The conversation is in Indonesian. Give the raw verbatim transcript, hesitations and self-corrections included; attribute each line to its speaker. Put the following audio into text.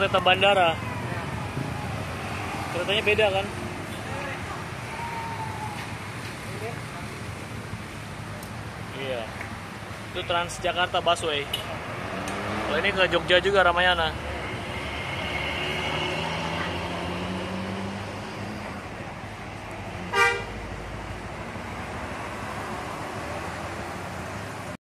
Speaker 1: kereta bandara. Keretanya beda kan? Iya. Itu Transjakarta Busway. Kalau ini ke Jogja juga Ramayana.